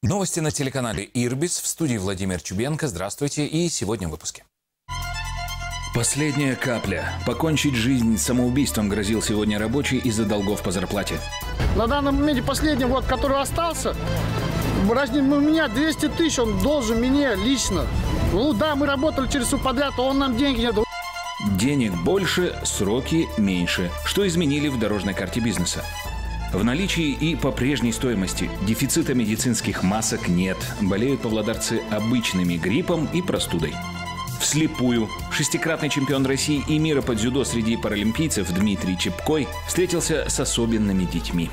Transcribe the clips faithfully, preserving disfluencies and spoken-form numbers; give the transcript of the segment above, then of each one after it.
Новости на телеканале «Ирбис». В студии Владимир Чубенко. Здравствуйте. И сегодня в выпуске. Последняя капля. Покончить жизнь самоубийством грозил сегодня рабочий из-за долгов по зарплате. На данном моменте последний, вот, который остался, у меня двести тысяч, он должен мне лично. Ну да, мы работали через субподряд, а он нам деньги не дал. Денег больше, сроки меньше. Что изменили в дорожной карте бизнеса? В наличии и по прежней стоимости. Дефицита медицинских масок нет. Болеют павлодарцы обычными гриппом и простудой. Вслепую. Шестикратный чемпион России и мира по дзюдо среди паралимпийцев Дмитрий Чепкой встретился с особенными детьми.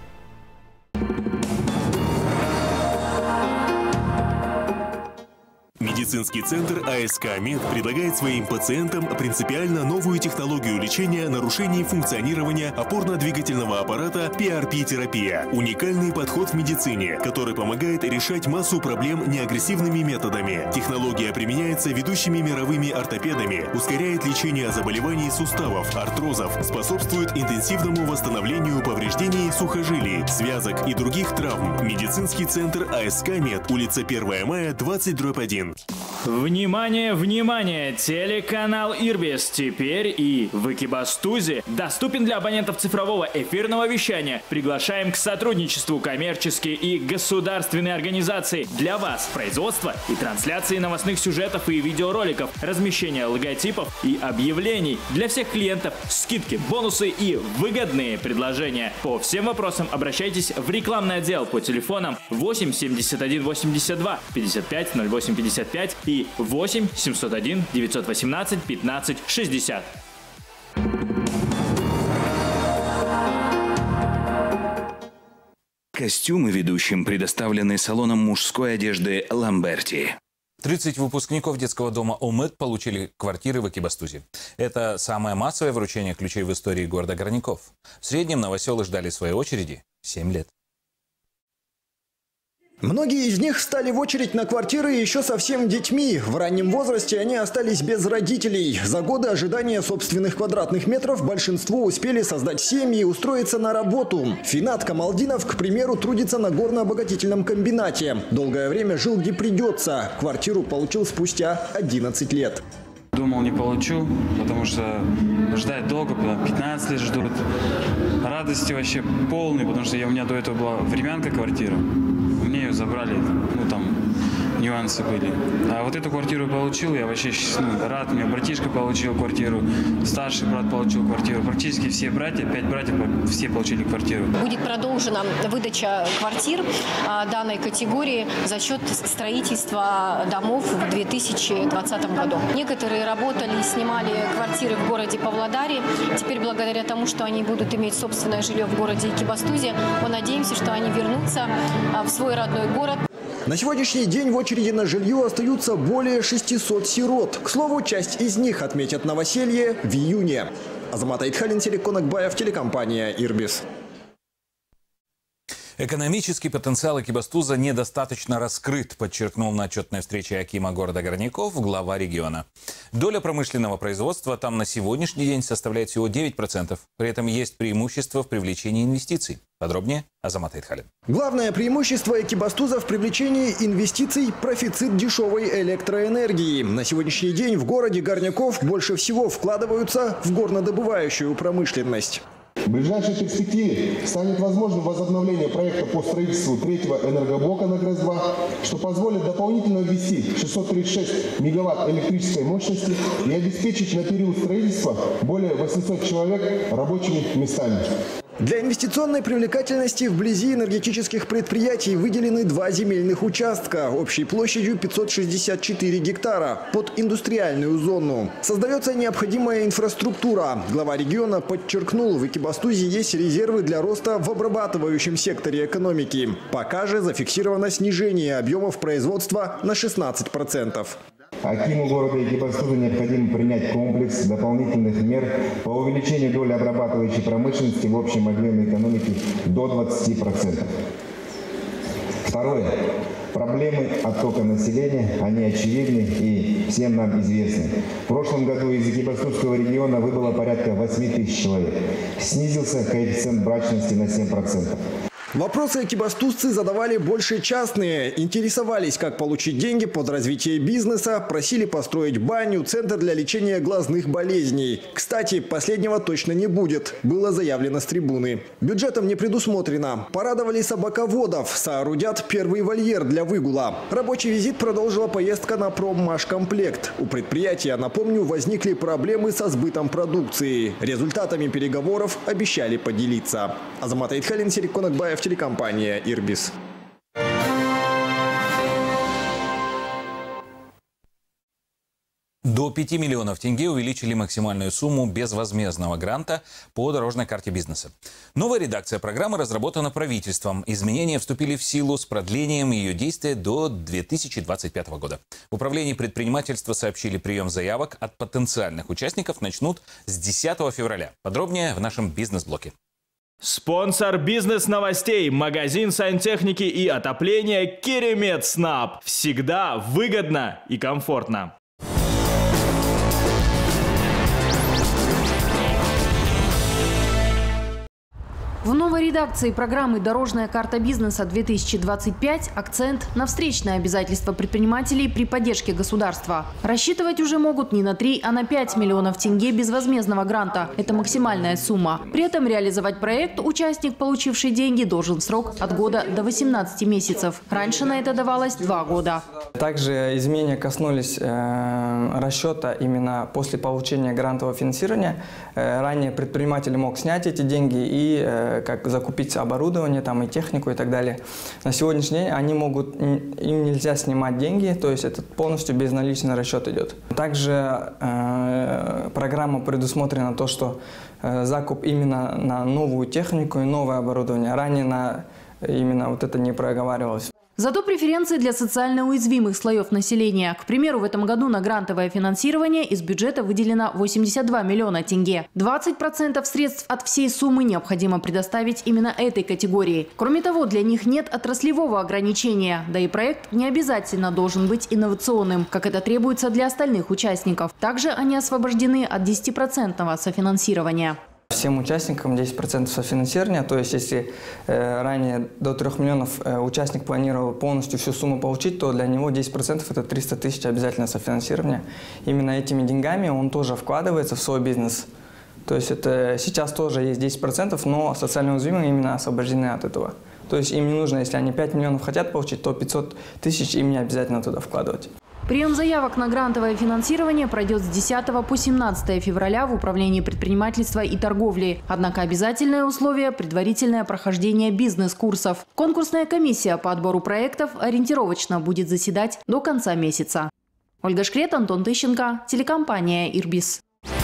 Медицинский центр АСК Мед предлагает своим пациентам принципиально новую технологию лечения нарушений функционирования опорно-двигательного аппарата пи ар пи-терапия. Уникальный подход в медицине, который помогает решать массу проблем неагрессивными методами. Технология применяется ведущими мировыми ортопедами, ускоряет лечение заболеваний суставов, артрозов, способствует интенсивному восстановлению повреждений сухожилий, связок и других травм. Медицинский центр АСК Мед, улица первое мая, двадцать дробь один. Внимание, внимание! Телеканал «Ирбис» теперь и в Экибастузе доступен для абонентов цифрового эфирного вещания. Приглашаем к сотрудничеству коммерческие и государственные организации. Для вас производство и трансляции новостных сюжетов и видеороликов, размещение логотипов и объявлений. Для всех клиентов скидки, бонусы и выгодные предложения. По всем вопросам обращайтесь в рекламный отдел по телефонам восемь семьдесят один восемьдесят два пятьдесят пять ноль восемь пятьдесят пять и восемь семьсот один девятьсот восемнадцать пятнадцать шестьдесят. Костюмы ведущим предоставлены салоном мужской одежды «Ламберти». тридцать выпускников детского дома ОМЭД получили квартиры в Экибастузе. Это самое массовое вручение ключей в истории города Горняков. В среднем новоселы ждали своей очереди семь лет. Многие из них встали в очередь на квартиры еще совсем детьми. В раннем возрасте они остались без родителей. За годы ожидания собственных квадратных метров большинство успели создать семьи и устроиться на работу. Финат Камалдинов, к примеру, трудится на горно-обогатительном комбинате. Долгое время жил где придется. Квартиру получил спустя одиннадцать лет. Думал, не получу, потому что ждать долго, пятнадцать лет ждут. Радости вообще полные, потому что я, у меня до этого была времянка квартира. Мне ее забрали, ну там нюансы были. А вот эту квартиру получил, я вообще ну, рад. У меня братишка получил квартиру, старший брат получил квартиру. Практически все братья, пять братьев, все получили квартиру. Будет продолжена выдача квартир а, данной категории за счет строительства домов в две тысячи двадцатом году. Некоторые работали и снимали квартиры в городе Павлодаре. Теперь, благодаря тому, что они будут иметь собственное жилье в городе Экибастузе, мы надеемся, что они вернутся в свой родной город. На сегодняшний день в очереди на жилье остаются более шестисот сирот. К слову, часть из них отметят новоселье в июне. Азамат Айтхалин, Серик Конакбаев, телекомпания «Ирбис». Экономический потенциал Экибастуза недостаточно раскрыт, подчеркнул на отчетной встрече акима города Горняков глава региона. Доля промышленного производства там на сегодняшний день составляет всего девять процентов. При этом есть преимущество в привлечении инвестиций. Подробнее Азамат Айтхалин. Главное преимущество Экибастуза в привлечении инвестиций – профицит дешевой электроэнергии. На сегодняшний день в городе Горняков больше всего вкладываются в горнодобывающую промышленность. В ближайшей перспективе станет возможным возобновление проекта по строительству третьего энергоблока на ГРЭС-два, что позволит дополнительно ввести шестьсот тридцать шесть мегаватт электрической мощности и обеспечить на период строительства более восьмисот человек рабочими местами. Для инвестиционной привлекательности вблизи энергетических предприятий выделены два земельных участка общей площадью пятьсот шестьдесят четыре гектара под индустриальную зону. Создается необходимая инфраструктура. Глава региона подчеркнул, в Экибастузе есть резервы для роста в обрабатывающем секторе экономики. Пока же зафиксировано снижение объемов производства на шестнадцать процентов. Акиму города Экибастуза необходимо принять комплекс дополнительных мер по увеличению доли обрабатывающей промышленности в общем объеме экономики до двадцати процентов. Второе. Проблемы оттока населения, они очевидны и всем нам известны. В прошлом году из Экибастузского региона выбыло порядка восьми тысяч человек. Снизился коэффициент брачности на семь процентов. Вопросы экибастузцы задавали больше частные. Интересовались, как получить деньги под развитие бизнеса, просили построить баню, центр для лечения глазных болезней. Кстати, последнего точно не будет, было заявлено с трибуны. Бюджетом не предусмотрено. Порадовали собаководов, соорудят первый вольер для выгула. Рабочий визит продолжила поездка на проммашкомплект. У предприятия, напомню, возникли проблемы со сбытом продукции. Результатами переговоров обещали поделиться. Азамат Айтхалин, Серик Конакбаев, телекомпания «Ирбис». До пяти миллионов тенге увеличили максимальную сумму безвозмездного гранта по дорожной карте бизнеса. Новая редакция программы разработана правительством. Изменения вступили в силу с продлением ее действия до две тысячи двадцать пятого года. В управлении предпринимательства сообщили, прием заявок от потенциальных участников начнут с десятого февраля. Подробнее в нашем бизнес-блоке. Спонсор бизнес-новостей – магазин сантехники и отопления «Керемет Снаб». Всегда выгодно и комфортно. В новой редакции программы «Дорожная карта бизнеса-две тысячи двадцать пять» акцент на встречные обязательства предпринимателей при поддержке государства. Рассчитывать уже могут не на три, а на пять миллионов тенге безвозмездного гранта. Это максимальная сумма. При этом реализовать проект участник, получивший деньги, должен в срок от года до восемнадцати месяцев. Раньше на это давалось два года. Также изменения коснулись э, расчета именно после получения грантового финансирования. Э, ранее предприниматель мог снять эти деньги и э, как закупить оборудование, там, и технику и так далее. На сегодняшний день они могут, им нельзя снимать деньги, то есть это полностью безналичный расчет идет. Также э, программа предусмотрена то, что э, закуп именно на новую технику и новое оборудование. Ранее на именно вот это не проговаривалось. Зато преференции для социально уязвимых слоев населения. К примеру, в этом году на грантовое финансирование из бюджета выделено восемьдесят два миллиона тенге. двадцать процентов средств от всей суммы необходимо предоставить именно этой категории. Кроме того, для них нет отраслевого ограничения. Да и проект не обязательно должен быть инновационным, как это требуется для остальных участников. Также они освобождены от десятипроцентного софинансирования. Всем участникам десять процентов софинансирования, то есть если э, ранее до трёх миллионов э, участник планировал полностью всю сумму получить, то для него десять процентов это триста тысяч обязательно софинансирования. Именно этими деньгами он тоже вкладывается в свой бизнес. То есть это сейчас тоже есть десять процентов, но социально уязвимые именно освобождены от этого. То есть им не нужно, если они пять миллионов хотят получить, то пятьсот тысяч им не обязательно туда вкладывать. Прием заявок на грантовое финансирование пройдет с десятого по семнадцатое февраля в Управлении предпринимательства и торговли. Однако обязательное условие – предварительное прохождение бизнес-курсов. Конкурсная комиссия по отбору проектов ориентировочно будет заседать до конца месяца. Ольга Шкрет, Антон Тыщенко, телекомпания «Ирбис».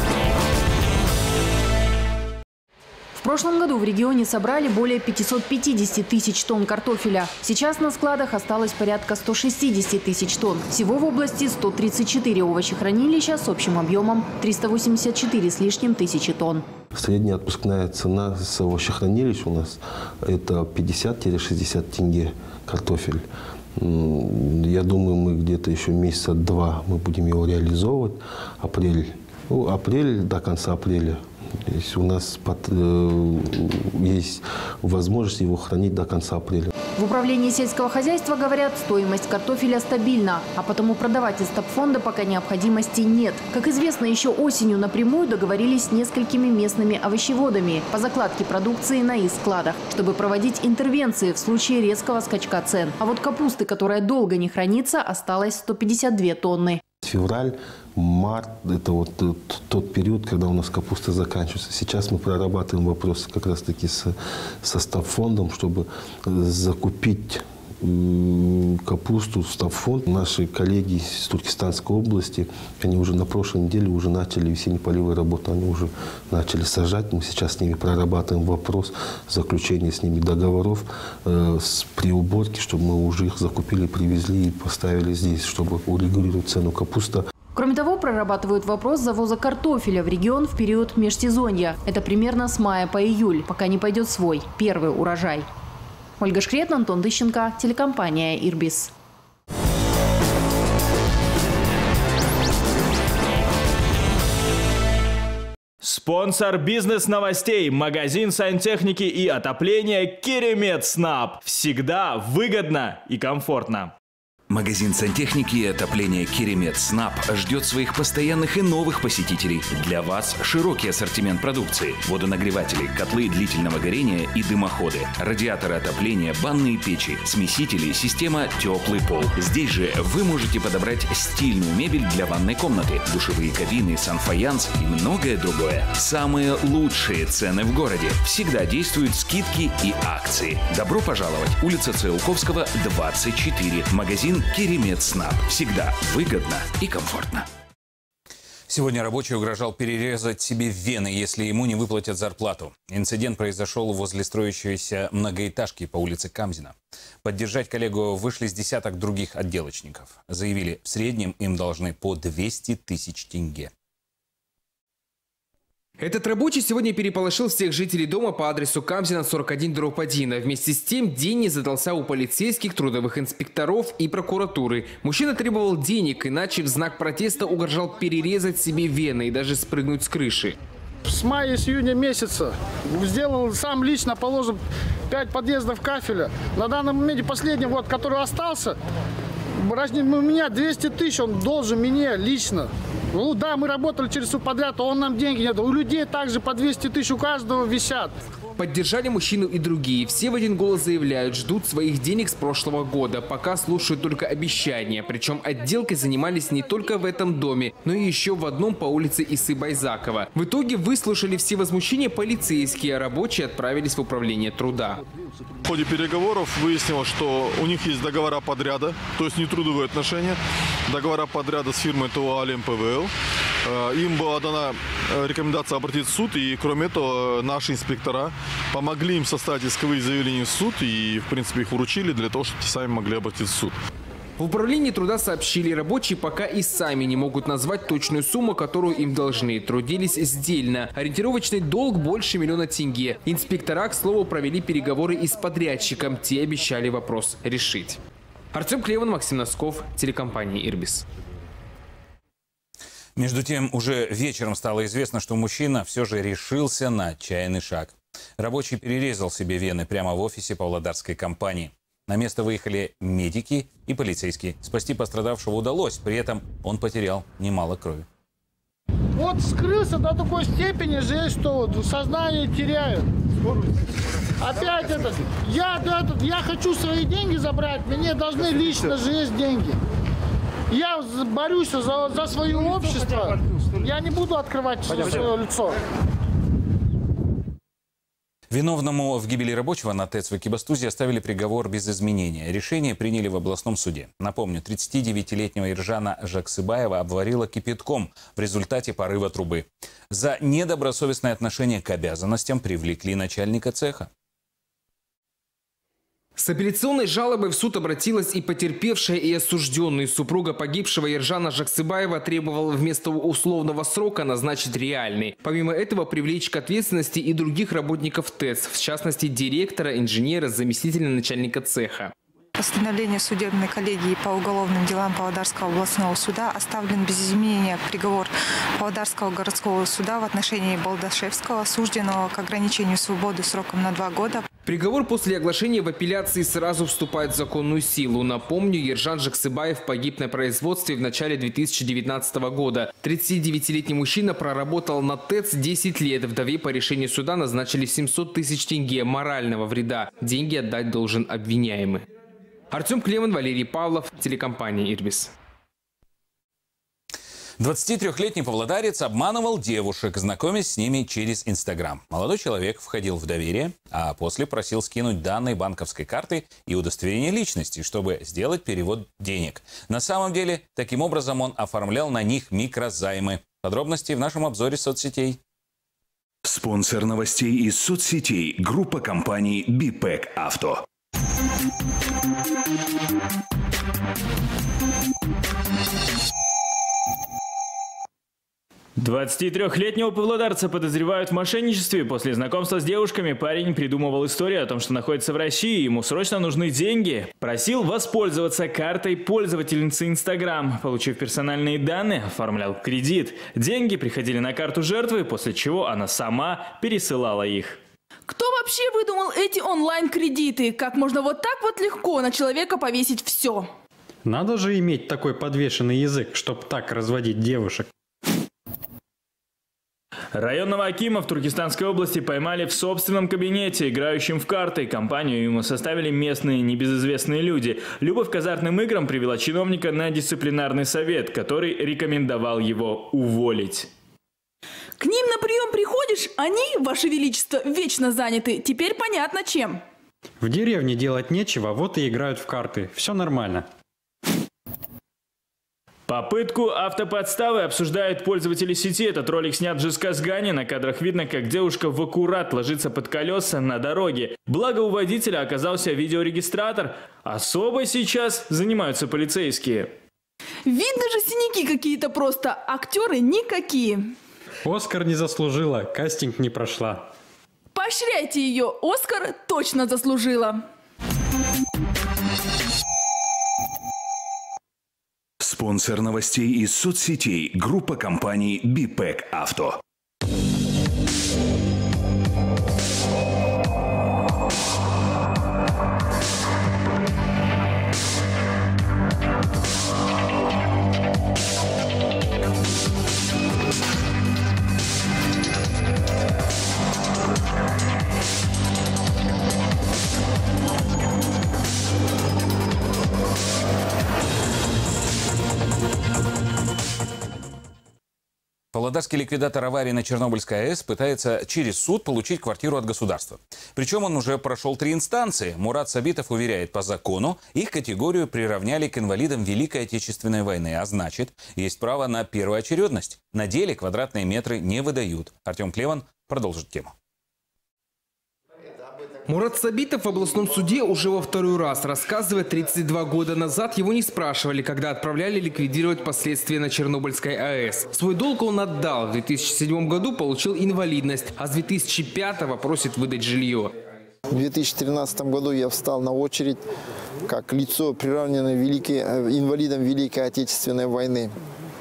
В прошлом году в регионе собрали более пятисот пятидесяти тысяч тонн картофеля. Сейчас на складах осталось порядка ста шестидесяти тысяч тонн. Всего в области сто тридцать четыре овощехранилища с общим объемом триста восемьдесят четыре с лишним тысячи тонн. Средняя отпускная цена с овощехранилищ у нас это пятьдесят — шестьдесят тенге картофель. Я думаю, мы где-то еще месяца два мы будем его реализовывать. Апрель, ну, апрель до конца апреля. Если у нас под, э, есть возможность его хранить до конца апреля. В управлении сельского хозяйства говорят, стоимость картофеля стабильна, а потому продавать из стопфонда пока необходимости нет. Как известно, еще осенью напрямую договорились с несколькими местными овощеводами по закладке продукции на их складах, чтобы проводить интервенции в случае резкого скачка цен. А вот капусты, которая долго не хранится, осталось сто пятьдесят две тонны. Февраль, март – это вот тот период, когда у нас капуста заканчивается. Сейчас мы прорабатываем вопрос как раз-таки с, со стопфондом, чтобы закупить капусту в стопфонд. Наши коллеги из Туркестанской области, они уже на прошлой неделе уже начали весенне-полевые работы, они уже начали сажать. Мы сейчас с ними прорабатываем вопрос заключения с ними договоров э, с, при уборке, чтобы мы уже их закупили, привезли и поставили здесь, чтобы урегулировать цену капусты. Кроме того, прорабатывают вопрос завоза картофеля в регион в период межсезонья. Это примерно с мая по июль, пока не пойдет свой первый урожай. Ольга Шкрет, Антон Тыщенко, телекомпания «Ирбис». Спонсор бизнес-новостей – магазин сантехники и отопления «Керемет Снаб». Всегда выгодно и комфортно. Магазин сантехники и отопления «Керемет Снаб» ждет своих постоянных и новых посетителей. Для вас широкий ассортимент продукции. Водонагреватели, котлы длительного горения и дымоходы, радиаторы отопления, банные печи, смесители, система «Теплый пол». Здесь же вы можете подобрать стильную мебель для ванной комнаты, душевые кабины, санфаянс и многое другое. Самые лучшие цены в городе. Всегда действуют скидки и акции. Добро пожаловать! Улица Циолковского, двадцать четыре. Магазин «Керемет Снаб». Всегда выгодно и комфортно. Сегодня рабочий угрожал перерезать себе вены, если ему не выплатят зарплату. Инцидент произошел возле строящейся многоэтажки по улице Камзина. Поддержать коллегу вышли с десяток других отделочников. Заявили, в среднем им должны по двести тысяч тенге. Этот рабочий сегодня переполошил всех жителей дома по адресу Камзина, сорок один, дробь один. Вместе с тем день не задался у полицейских, трудовых инспекторов и прокуратуры. Мужчина требовал денег, иначе в знак протеста угрожал перерезать себе вены и даже спрыгнуть с крыши. С мая, с июня месяца сделал сам лично, положил пять подъездов кафеля. На данном моменте последний, вот, который остался, у меня двести тысяч, он должен мне лично. Ну да, мы работали через субподряд, а он нам деньги не дал. У людей также по двести тысяч у каждого висят. Поддержали мужчину и другие. Все в один голос заявляют, ждут своих денег с прошлого года. Пока слушают только обещания. Причем отделкой занимались не только в этом доме, но и еще в одном по улице Исы Байзакова. В итоге выслушали все возмущения полицейские, а рабочие отправились в управление труда. В ходе переговоров выяснилось, что у них есть договора подряда, то есть не трудовые отношения, договора подряда с фирмой ТО «Алем ПВЛ». Им была дана рекомендация обратиться в суд, и кроме этого наши инспектора помогли им составить исковые заявления в суд, и в принципе их вручили для того, чтобы те сами могли обратиться в суд. В управлении труда сообщили, рабочие пока и сами не могут назвать точную сумму, которую им должны. Трудились сдельно. Ориентировочный долг больше миллиона тенге. Инспектора, к слову, провели переговоры и с подрядчиком. Те обещали вопрос решить. Артем Клеван, Максим Носков, телекомпания «Ирбис». Между тем, уже вечером стало известно, что мужчина все же решился на отчаянный шаг. Рабочий перерезал себе вены прямо в офисе павлодарской компании. На место выехали медики и полицейские. Спасти пострадавшего удалось, при этом он потерял немало крови. Вот скрылся до такой степени же, что вот сознание теряет. Опять это. Я, этот, я хочу свои деньги забрать, мне должны лично же есть деньги. Я борюсь за, за свое общество, я не буду открывать свое лицо. Виновному в гибели рабочего на ТЭЦ в Экибастузе оставили приговор без изменения. Решение приняли в областном суде. Напомню, тридцатидевятилетнего Ержана Жаксыбаева обварило кипятком в результате порыва трубы. За недобросовестное отношение к обязанностям привлекли начальника цеха. С апелляционной жалобой в суд обратилась и потерпевшая, и осужденный. Супруга погибшего Ержана Жаксыбаева требовала вместо условного срока назначить реальный. Помимо этого, привлечь к ответственности и других работников ТЭЦ, в частности, директора, инженера, заместителя начальника цеха. Постановление судебной коллегии по уголовным делам Павлодарского областного суда оставлен без изменения приговор Павлодарского городского суда в отношении Балдашевского, осужденного к ограничению свободы сроком на два года. Приговор после оглашения в апелляции сразу вступает в законную силу. Напомню, Ержан Жаксыбаев погиб на производстве в начале две тысячи девятнадцатого года. тридцатидевятилетний мужчина проработал на ТЭЦ десять лет. Вдове по решению суда назначили семьсот тысяч тенге морального вреда. Деньги отдать должен обвиняемый. Артем Клеван, Валерий Павлов, телекомпания «Ирбис». двадцатитрёхлетний павлодарец обманывал девушек, знакомясь с ними через Инстаграм. Молодой человек входил в доверие, а после просил скинуть данные банковской карты и удостоверение личности, чтобы сделать перевод денег. На самом деле, таким образом он оформлял на них микрозаймы. Подробности в нашем обзоре соцсетей. Спонсор новостей из соцсетей – группа компаний «Бипек Авто». двадцатитрёхлетнего павлодарца подозревают в мошенничестве. После знакомства с девушками парень придумывал историю о том, что находится в России и ему срочно нужны деньги. Просил воспользоваться картой пользовательницы Инстаграм. Получив персональные данные, оформлял кредит. Деньги приходили на карту жертвы, после чего она сама пересылала их. Кто вообще выдумал эти онлайн-кредиты? Как можно вот так вот легко на человека повесить все? Надо же иметь такой подвешенный язык, чтобы так разводить девушек. Районного акима в Туркестанской области поймали в собственном кабинете, играющем в карты. Компанию ему составили местные небезызвестные люди. Любовь к азартным играм привела чиновника на дисциплинарный совет, который рекомендовал его уволить. К ним на прием приходишь, они, Ваше Величество, вечно заняты. Теперь понятно чем. В деревне делать нечего, вот и играют в карты. Все нормально. Попытку автоподставы обсуждают пользователи сети. Этот ролик снят в Жезказгане. На кадрах видно, как девушка в аккурат ложится под колеса на дороге. Благо у водителя оказался видеорегистратор. Особо сейчас занимаются полицейские. Видно же синяки какие-то просто. Актеры никакие. Оскар не заслужила, кастинг не прошла. Поощряйте ее. Оскар точно заслужила. Спонсор новостей из соцсетей – группа компаний «Бипек Авто». Павлодарский ликвидатор аварии на Чернобыльской АЭС пытается через суд получить квартиру от государства. Причем он уже прошел три инстанции. Мурат Сабитов уверяет, по закону их категорию приравняли к инвалидам Великой Отечественной войны. А значит, есть право на первоочередность. На деле квадратные метры не выдают. Артем Клеван продолжит тему. Мурат Сабитов в областном суде уже во второй раз рассказывает, тридцать два года назад его не спрашивали, когда отправляли ликвидировать последствия на Чернобыльской АЭС. Свой долг он отдал. В две тысячи седьмом году получил инвалидность, а с две тысячи пятого просит выдать жилье. В две тысячи тринадцатом году я встал на очередь как лицо, приравненное великой, инвалидам Великой Отечественной войны.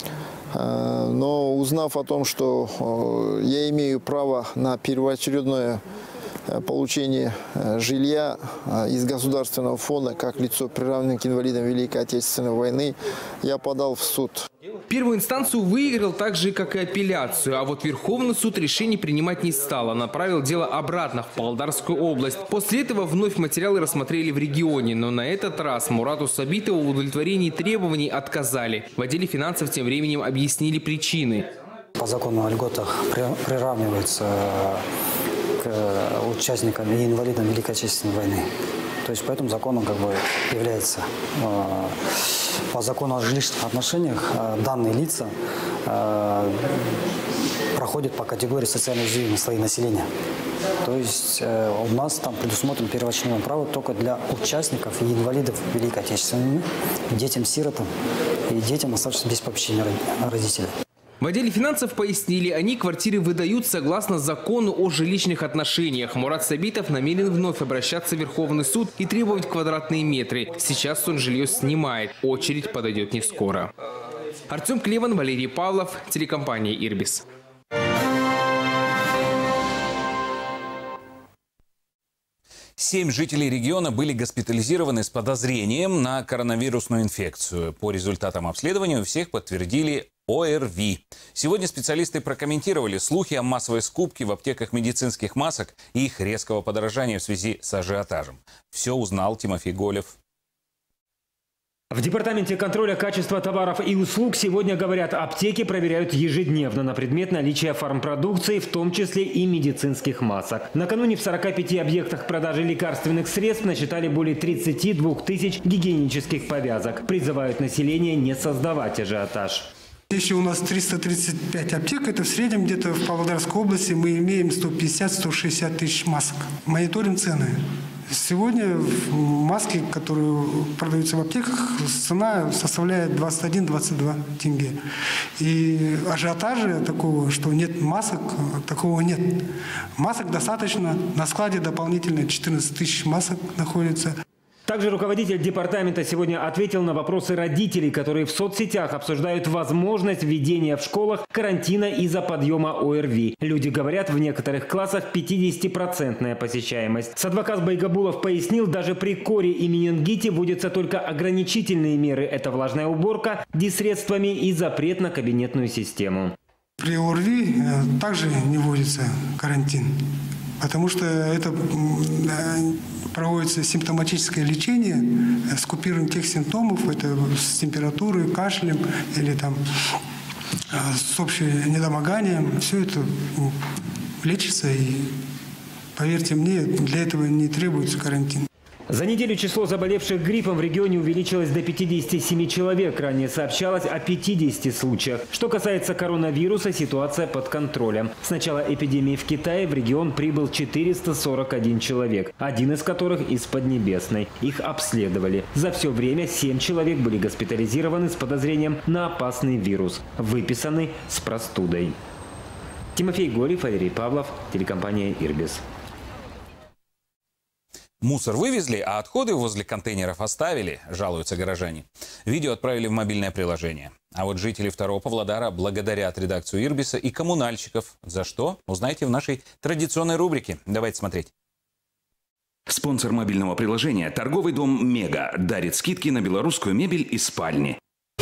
Но узнав о том, что я имею право на первоочередное получение жилья из государственного фонда как лицо, приравненное к инвалидам Великой Отечественной войны, я подал в суд. Первую инстанцию выиграл так же, как и апелляцию, а вот Верховный суд решений принимать не стал, а направил дело обратно в Павлодарскую область. После этого вновь материалы рассмотрели в регионе, но на этот раз Мурату Сабитову в удовлетворении требований отказали. В отделе финансов тем временем объяснили причины. По закону о льготах приравниваются к участникам и инвалидам Великой Отечественной войны. То есть по этому закону как бы является, по закону о жилищных отношениях данные лица проходят по категории социально уязвимых слоев населения. То есть у нас там предусмотрено первоочередное право только для участников и инвалидов Великой Отечественной войны, детям-сиротам и детям, оставшимся без попечения родителей. В отделе финансов пояснили, они квартиры выдают согласно закону о жилищных отношениях. Мурат Сабитов намерен вновь обращаться в Верховный суд и требовать квадратные метры. Сейчас он жилье снимает. Очередь подойдет не скоро. Артем Клеван, Валерий Павлов, телекомпания «Ирбис». Семь жителей региона были госпитализированы с подозрением на коронавирусную инфекцию. По результатам обследования у всех подтвердили О Р Ви. Сегодня специалисты прокомментировали слухи о массовой скупке в аптеках медицинских масок и их резкого подорожания в связи с ажиотажем. Все узнал Тимофей Голев. В Департаменте контроля качества товаров и услуг сегодня говорят, аптеки проверяют ежедневно на предмет наличия фармпродукции, в том числе и медицинских масок. Накануне в сорока пяти объектах продажи лекарственных средств насчитали более тридцати двух тысяч гигиенических повязок. Призывают население не создавать ажиотаж. Если у нас триста тридцать пять аптек, это в среднем где-то в Павлодарской области мы имеем сто пятьдесят — сто шестьдесят тысяч масок. Мониторим цены. Сегодня маски, которые продаются в аптеках, цена составляет двадцать один — двадцать два тенге. И ажиотажа такого, что нет масок, такого нет. Масок достаточно. На складе дополнительно четырнадцать тысяч масок находится. Также руководитель департамента сегодня ответил на вопросы родителей, которые в соцсетях обсуждают возможность введения в школах карантина из-за подъема ОРВИ. Люди говорят, в некоторых классах пятидесятипроцентная посещаемость. Садваказ Байгабулов пояснил, даже при коре и менингите вводятся только ограничительные меры. Это влажная уборка дисредствами и запрет на кабинетную систему. При ОРВИ также не вводится карантин, потому что это проводится симптоматическое лечение с купированием тех симптомов, это с температурой, кашлем или там с общим недомоганием. Все это лечится, и, поверьте мне, для этого не требуется карантин. За неделю число заболевших гриппом в регионе увеличилось до пятидесяти семи человек. Ранее сообщалось о пятидесяти случаях. Что касается коронавируса, ситуация под контролем. С начала эпидемии в Китае в регион прибыл четыреста сорок один человек, один из которых из Поднебесной. Их обследовали. За все время семь человек были госпитализированы с подозрением на опасный вирус, выписаны с простудой. Тимофей Горев, Валерий Павлов, телекомпания «Ирбис». Мусор вывезли, а отходы возле контейнеров оставили, жалуются горожане. Видео отправили в мобильное приложение. А вот жители второго Павлодара благодарят редакцию Ирбиса и коммунальщиков. За что? Узнаете в нашей традиционной рубрике. Давайте смотреть. Спонсор мобильного приложения – торговый дом «Мега» дарит скидки на белорусскую мебель и спальни.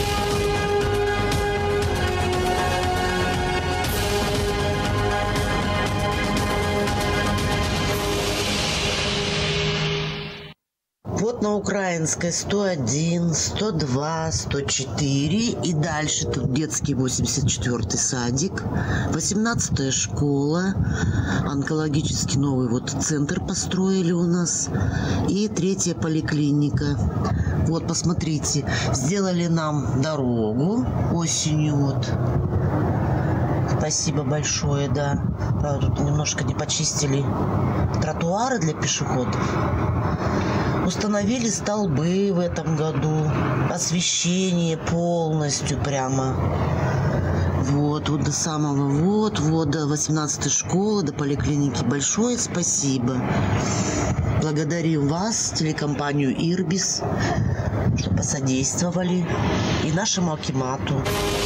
Вот на Украинской сто один, сто два, сто четыре и дальше тут детский восемьдесят четвёртый садик, восемнадцатая школа, онкологический новый вот центр построили у нас и третья поликлиника. Вот посмотрите, сделали нам дорогу осенью вот. Спасибо большое, да. Правда, тут немножко не почистили тротуары для пешеходов. Установили столбы в этом году. Освещение полностью прямо. Вот, вот до самого, вот, вот до восемнадцатой школы, до поликлиники. Большое спасибо. Благодарим вас, телекомпанию «Ирбис», что посодействовали, и нашему акимату.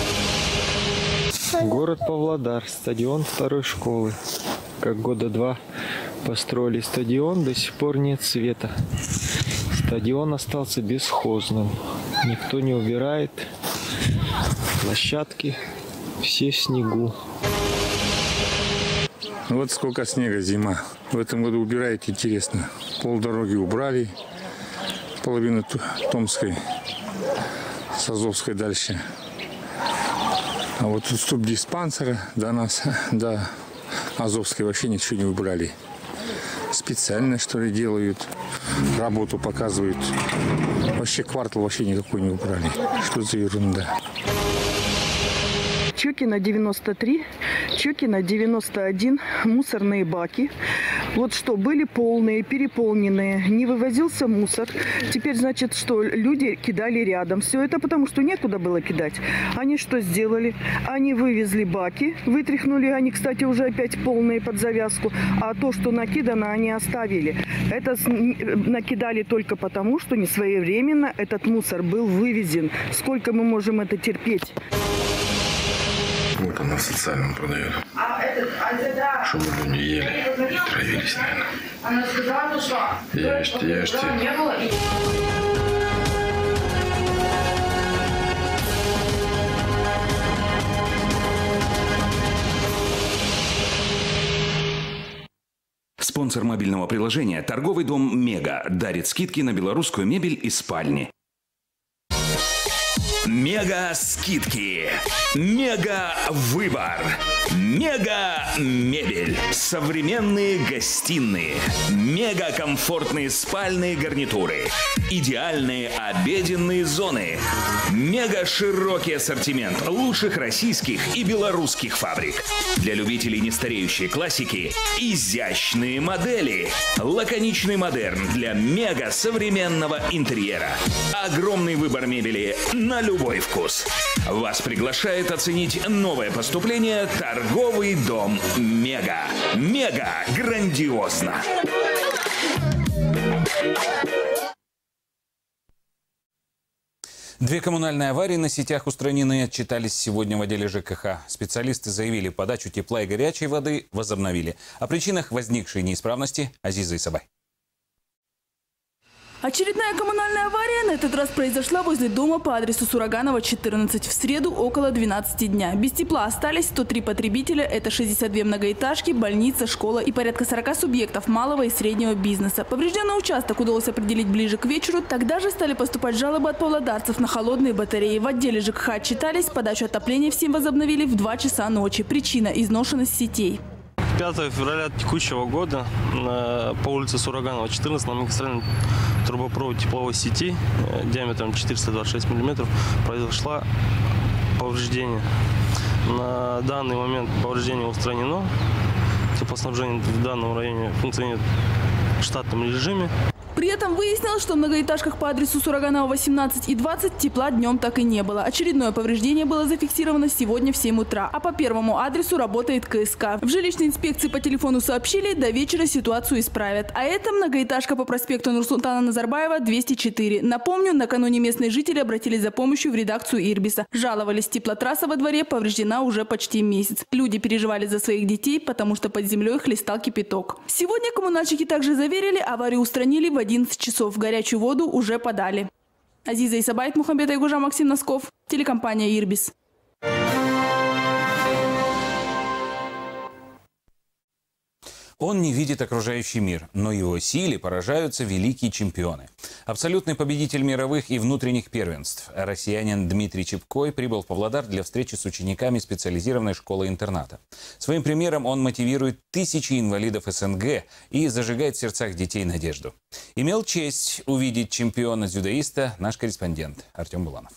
Город Павлодар, стадион второй школы. Как года два построили стадион, до сих пор нет света. Стадион остался бесхозным. Никто не убирает. Площадки все в снегу. Вот сколько снега зима. В этом году убирают, интересно. Полдороги убрали. Половину Томской, с Азовской дальше. А вот тут ступ диспансера до нас, до Азовской вообще ничего не убрали. Специально, что ли, делают, работу показывают. Вообще квартал вообще никакой не убрали. Что за ерунда? Чокина девяносто три, Чокина девяносто один, мусорные баки. Вот что, были полные, переполненные, не вывозился мусор. Теперь, значит, что люди кидали рядом. Все это потому, что некуда было кидать. Они что сделали? Они вывезли баки, вытряхнули. Они, кстати, уже опять полные под завязку. А то, что накидано, они оставили. Это накидали только потому, что не своевременно этот мусор был вывезен. Сколько мы можем это терпеть? Вот она в социальном продает. Чтобы люди ели, травились, наверное. Она сказала, что ешьте, ешьте. Не было. Спонсор мобильного приложения – торговый дом «Мега» дарит скидки на белорусскую мебель и спальни. Мега скидки. Мега выбор. Мега-мебель. Современные гостиные. Мега-комфортные спальные гарнитуры. Идеальные обеденные зоны. Мега-широкий ассортимент лучших российских и белорусских фабрик. Для любителей нестареющей классики изящные модели. Лаконичный модерн для мега-современного интерьера. Огромный выбор мебели на любой вкус. Вас приглашает оценить новое поступление торговый дом «Мега». Мега грандиозно! Две коммунальные аварии на сетях устранены, отчитались сегодня в отделе ЖКХ. Специалисты заявили, подачу тепла и горячей воды возобновили. О причинах возникшей неисправности Азиза Исабай. Очередная коммунальная авария на этот раз произошла возле дома по адресу Сураганова, четырнадцать, в среду около двенадцати дня. Без тепла остались сто три потребителя, это шестьдесят две многоэтажки, больница, школа и порядка сорока субъектов малого и среднего бизнеса. Поврежденный участок удалось определить ближе к вечеру, тогда же стали поступать жалобы от павлодарцев на холодные батареи. В отделе ЖКХ отчитались, подачу отопления всем возобновили в два часа ночи. Причина – изношенность сетей. пятого февраля текущего года по улице Сураганова, четырнадцать, на магистральном трубопроводе тепловой сети диаметром четыреста двадцать шесть миллиметров произошло повреждение. На данный момент повреждение устранено. Теплоснабжение в данном районе функционирует в штатном режиме. При этом выяснилось, что в многоэтажках по адресу Сураганова восемнадцать и двадцать тепла днем так и не было. Очередное повреждение было зафиксировано сегодня в семь утра, а по первому адресу работает КСК. В жилищной инспекции по телефону сообщили, до вечера ситуацию исправят. А это многоэтажка по проспекту Нурсултана Назарбаева, двести четыре. Напомню, накануне местные жители обратились за помощью в редакцию Ирбиса. Жаловались, теплотрасса во дворе повреждена уже почти месяц. Люди переживали за своих детей, потому что под землей хлестал кипяток. Сегодня коммунальщики также заверили, аварию устранили в одиннадцать часов. Горячую воду уже подали. Азиза Исабай, Мухамбет Айгужа, Максим Носков, телекомпания «Ирбис». Он не видит окружающий мир, но его силе поражаются великие чемпионы. Абсолютный победитель мировых и внутренних первенств. Россиянин Дмитрий Чепкой прибыл в Павлодар для встречи с учениками специализированной школы-интерната. Своим примером он мотивирует тысячи инвалидов СНГ и зажигает в сердцах детей надежду. Имел честь увидеть чемпиона-дзюдоиста наш корреспондент Артем Буланов.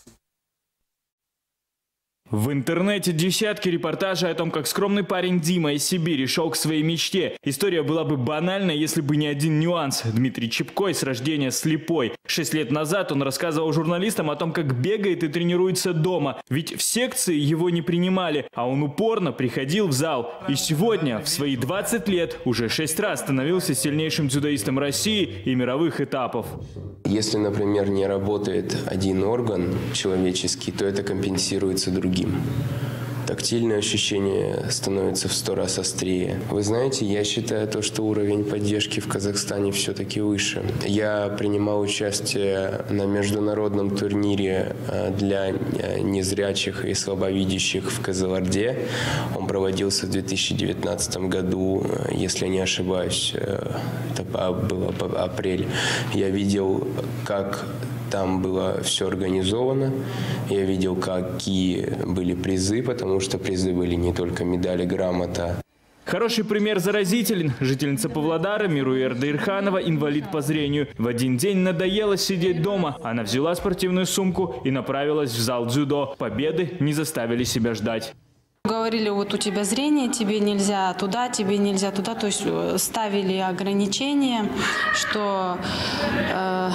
В интернете десятки репортажей о том, как скромный парень Дима из Сибири шел к своей мечте. История была бы банальной, если бы не один нюанс. Дмитрий Чепкой с рождения слепой. Шесть лет назад он рассказывал журналистам о том, как бегает и тренируется дома. Ведь в секции его не принимали, а он упорно приходил в зал. И сегодня, в свои двадцать лет, уже шесть раз становился сильнейшим дзюдоистом России и мировых этапов. Если, например, не работает один орган человеческий, то это компенсируется другим. Тактильное ощущение становится в сто раз острее. Вы знаете, я считаю то, что уровень поддержки в Казахстане все-таки выше. Я принимал участие на международном турнире для незрячих и слабовидящих в Кызылорде. Он проводился в две тысячи девятнадцатом году, если не ошибаюсь, это было апрель. Я видел, как там было все организовано. Я видел, какие были призы, потому что призы были не только медали, грамота. Хороший пример заразителен. Жительница Павлодара Мируэр Дайрханова, инвалид по зрению. В один день надоело сидеть дома. Она взяла спортивную сумку и направилась в зал дзюдо. Победы не заставили себя ждать. Говорили, вот у тебя зрение, тебе нельзя туда, тебе нельзя туда. То есть ставили ограничения, что э,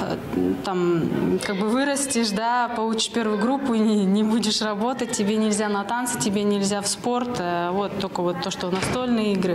там как бы вырастешь, да, получишь первую группу и не, не будешь работать, тебе нельзя на танцы, тебе нельзя в спорт. Э, вот только вот то, что настольные игры.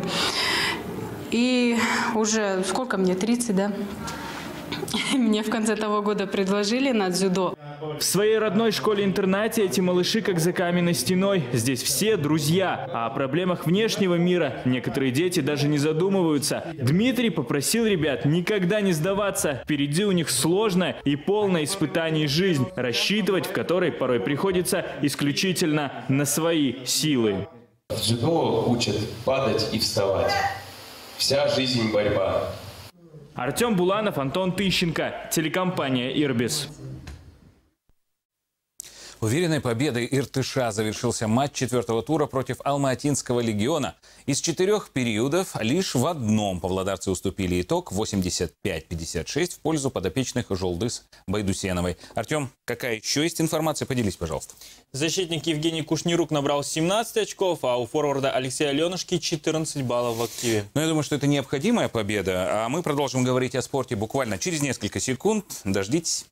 И уже сколько мне, тридцать, да? Мне в конце того года предложили на дзюдо. В своей родной школе-интернате эти малыши как за каменной стеной. Здесь все друзья. А о проблемах внешнего мира некоторые дети даже не задумываются. Дмитрий попросил ребят никогда не сдаваться. Впереди у них сложная и полная испытаний жизнь, рассчитывать в которой порой приходится исключительно на свои силы. В дзюдо учат падать и вставать. Вся жизнь борьба. Артем Буланов, Антон Тыщенко, телекомпания «Ирбис». Уверенной победой Иртыша завершился матч четвертого тура против Алма-Атинского легиона. Из четырех периодов лишь в одном павлодарцы уступили. Итог восемьдесят пять пятьдесят шесть в пользу подопечных Жолдыс Байдусеновой. Артем, какая еще есть информация? Поделись, пожалуйста. Защитник Евгений Кушнирук набрал семнадцать очков, а у форварда Алексея Аленушки четырнадцать баллов в активе. Но я думаю, что это необходимая победа. А мы продолжим говорить о спорте буквально через несколько секунд. Дождитесь.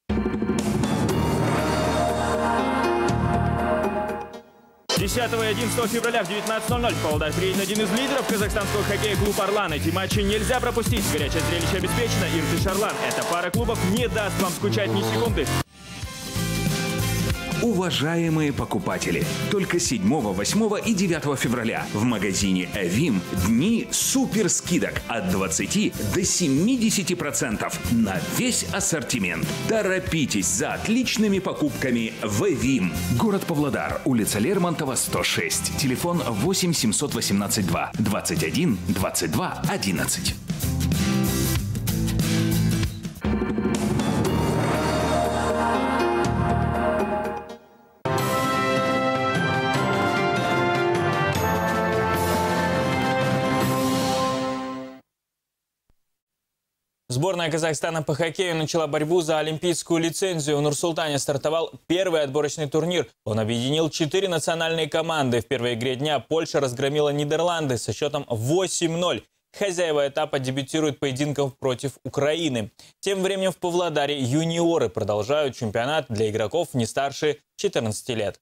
десятого и одиннадцатого февраля в девятнадцать ноль ноль в Павлодар приедет один из лидеров казахстанского хоккея клуб «Орлан». Эти матчи нельзя пропустить. Горячее зрелище обеспечено. Иртыш-Орлан. Эта пара клубов не даст вам скучать ни секунды. Уважаемые покупатели, только седьмого, восьмого и девятого февраля в магазине «Эвим» дни суперскидок от двадцати до семидесяти процентов на весь ассортимент. Торопитесь за отличными покупками в «Эвим». Город Павлодар, улица Лермонтова, сто шесть. Телефон восемь семьсот восемнадцать два двадцать один двадцать два одиннадцать. Сборная Казахстана по хоккею начала борьбу за олимпийскую лицензию. В Нур-Султане стартовал первый отборочный турнир. Он объединил четыре национальные команды. В первой игре дня Польша разгромила Нидерланды со счетом восемь ноль. Хозяева этапа дебютируют поединком против Украины. Тем временем в Павлодаре юниоры продолжают чемпионат для игроков не старше четырнадцати лет.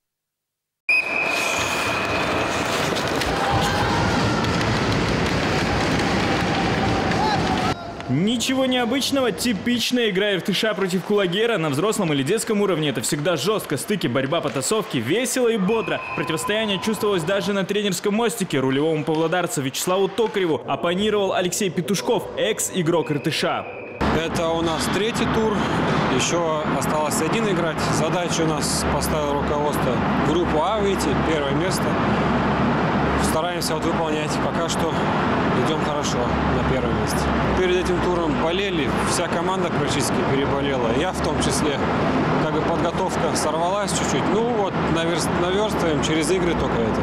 Ничего необычного, типичная игра Иртыша против Кулагера. На взрослом или детском уровне это всегда жестко. Стыки, борьба, потасовки, весело и бодро. Противостояние чувствовалось даже на тренерском мостике. Рулевому павлодарцу Вячеславу Токареву оппонировал Алексей Петушков, экс-игрок Иртыша. Это у нас третий тур. Еще осталось один играть. Задача у нас поставила руководство в группу А выйти, первое место. Стараемся вот выполнять. Пока что идем хорошо на первом месте. Перед этим туром болели, вся команда практически переболела. Я в том числе. Как бы подготовка сорвалась чуть-чуть. Ну вот, наверст, наверстываем через игры только это.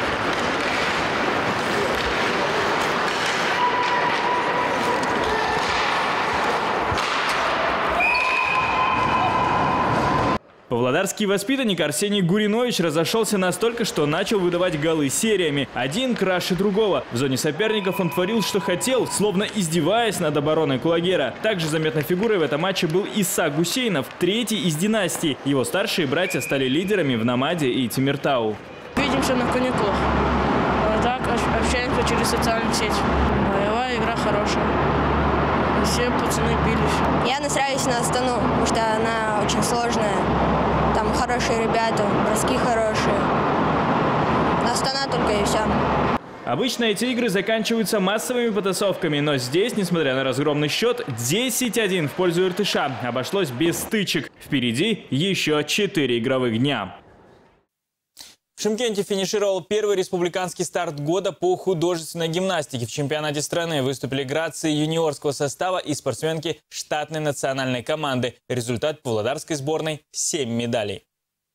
Павлодарский воспитанник Арсений Гуринович разошелся настолько, что начал выдавать голы сериями. Один краше другого. В зоне соперников он творил, что хотел, словно издеваясь над обороной Кулагера. Также заметной фигурой в этом матче был Иса Гусейнов, третий из династии. Его старшие братья стали лидерами в Намаде и Тимиртау. Видимся на каникулах. А так общаемся через социальные сети. Боевая игра хорошая. Все пацаны бились. Я настраиваюсь на Астану, потому что она очень сложная. Там хорошие ребята, броски хорошие. Астана только и все. Обычно эти игры заканчиваются массовыми потасовками, но здесь, несмотря на разгромный счет, десять один в пользу Иртыша, обошлось без стычек. Впереди еще четыре игровых дня. В Шымкенте финишировал первый республиканский старт года по художественной гимнастике. В чемпионате страны выступили грации юниорского состава и спортсменки штатной национальной команды. Результат павлодарской сборной – семь медалей.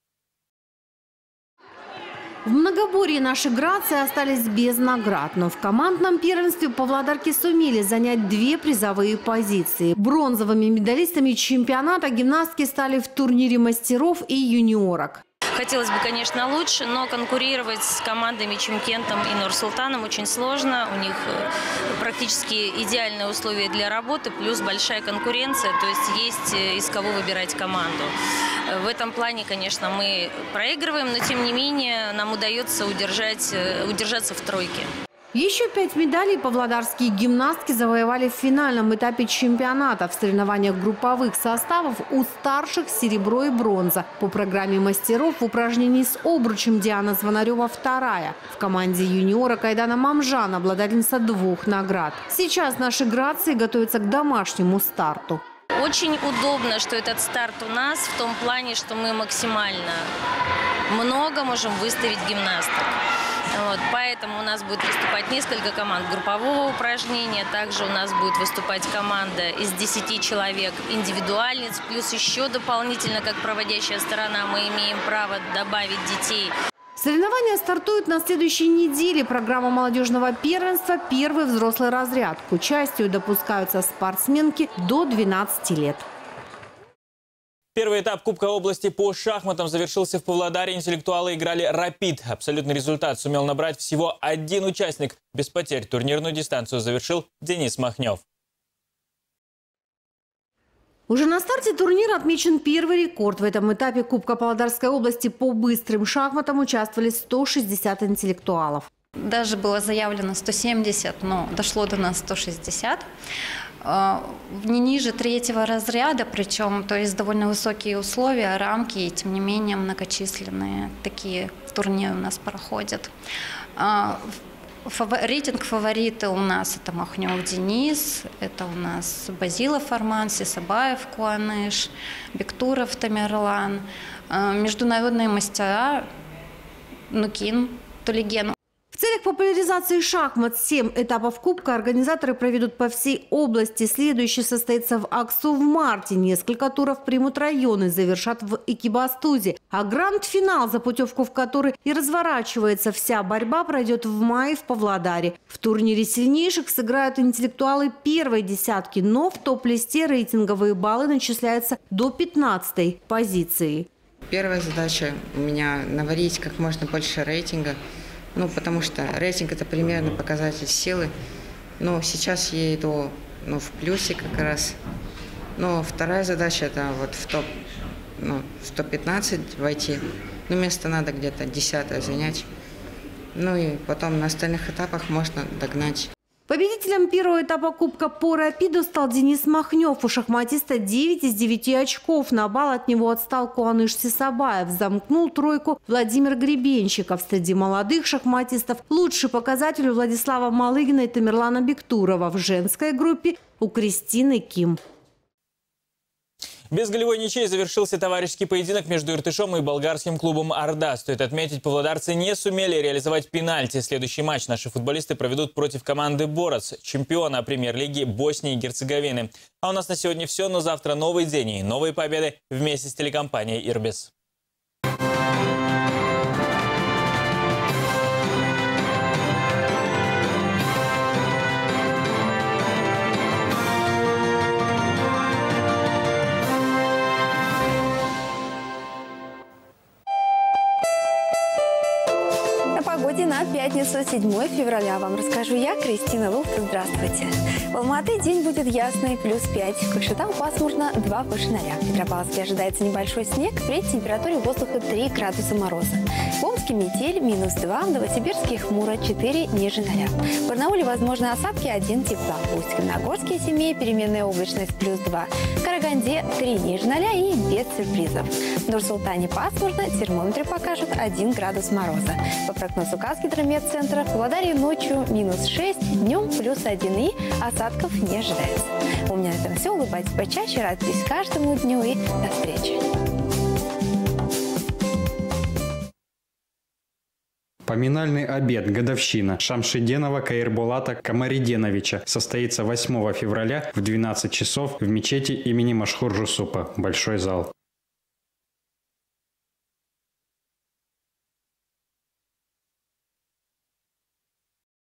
В многоборье наши грации остались без наград, но в командном первенстве павлодарки сумели занять две призовые позиции. Бронзовыми медалистами чемпионата гимнастки стали в турнире мастеров и юниорок. Хотелось бы, конечно, лучше, но конкурировать с командами Чимкентом и Нур-Султаном очень сложно. У них практически идеальные условия для работы, плюс большая конкуренция, то есть есть из кого выбирать команду. В этом плане, конечно, мы проигрываем, но тем не менее нам удается удержать, удержаться в тройке. Еще пять медалей павлодарские гимнастки завоевали в финальном этапе чемпионата. В соревнованиях групповых составов у старших серебро и бронза. По программе мастеров в упражнении с обручем Диана Звонарева вторая. В команде юниора Кайдана Мамжан обладательница двух наград. Сейчас наши грации готовятся к домашнему старту. Очень удобно, что этот старт у нас в том плане, что мы максимально много можем выставить гимнасток. Вот, поэтому у нас будет выступать несколько команд группового упражнения. Также у нас будет выступать команда из десяти человек индивидуальниц. Плюс еще дополнительно, как проводящая сторона, мы имеем право добавить детей. Соревнования стартуют на следующей неделе. Программа молодежного первенства – первый взрослый разряд. К участию допускаются спортсменки до двенадцати лет. Первый этап Кубка области по шахматам завершился в Павлодаре. Интеллектуалы играли «Рапид». Абсолютный результат сумел набрать всего один участник. Без потерь турнирную дистанцию завершил Денис Махнев. Уже на старте турнира отмечен первый рекорд. В этом этапе Кубка Павлодарской области по быстрым шахматам участвовали сто шестьдесят интеллектуалов. Даже было заявлено сто семьдесят, но дошло до нас сто шестьдесят. Не ниже третьего разряда, причем, то есть довольно высокие условия, рамки, и тем не менее многочисленные такие турниры у нас проходят. Рейтинг фавориты у нас это Махнев Денис, это у нас Базилов Арман, Сисабаев Куаныш, Бектуров Тамерлан, международные мастера Нукин Тулиген. В целях популяризации шахмат семь этапов Кубка организаторы проведут по всей области. Следующий состоится в Аксу в марте. Несколько туров примут районы, завершат в Экибастузе. А гранд-финал, за путевку в который и разворачивается вся борьба, пройдет в мае в Павлодаре. В турнире сильнейших сыграют интеллектуалы первой десятки, но в топ-листе рейтинговые баллы начисляются до пятнадцатой позиции. Первая задача у меня – наварить как можно больше рейтинга. Ну, потому что рейтинг – это примерно показатель силы. Но сейчас я иду ну, в плюсе как раз. Но вторая задача – это вот в топ, ну, в топ пятнадцать войти. Ну, место надо где-то десятое занять. Ну и потом на остальных этапах можно догнать. Победителем первого этапа Кубка по «Рапиду» стал Денис Махнев. У шахматиста девять из девяти очков. На балл от него отстал Куаныш Сисабаев. Замкнул тройку Владимир Гребенщиков. Среди молодых шахматистов лучший показатель у Владислава Малыгина и Тамерлана Бектурова. В женской группе у Кристины Ким. Без голевой ничьей завершился товарищеский поединок между Иртышом и болгарским клубом «Орда». Стоит отметить, павлодарцы не сумели реализовать пенальти. Следующий матч наши футболисты проведут против команды «Борец», чемпиона премьер-лиги Боснии и Герцеговины. А у нас на сегодня все, но завтра новый день и новые победы вместе с телекомпанией «Ирбис». На пятницу, седьмое февраля, вам расскажу я, Кристина Луфта. Здравствуйте. В Алматы день будет ясный, плюс пять. В Кокшетау пасмурно, два выше ноля. В Петропавловске ожидается небольшой снег, при температуре воздуха три градуса мороза. В Омске метель, минус два, в Новосибирске хмуро, четыре ниже ноля. В Барнауле возможны осадки, один тепла. В Усть-Каменогорске и Семее переменная облачность, плюс два. В Караганде три ниже ноля и без сюрпризов. В Нур-Султане пасмурно, термометры покажут один градус мороза. По прогнозу Казгидрометцентра в Павлодаре ночью минус шесть, днем плюс один и осадков не ожидается. У меня на этом все. Улыбайтесь почаще, радуйтесь каждому дню и до встречи. Поминальный обед, годовщина Шамшиденова Каирбулата Камариденовича состоится восьмого февраля в двенадцать часов в мечети имени Машхур Жусупа, Большой зал.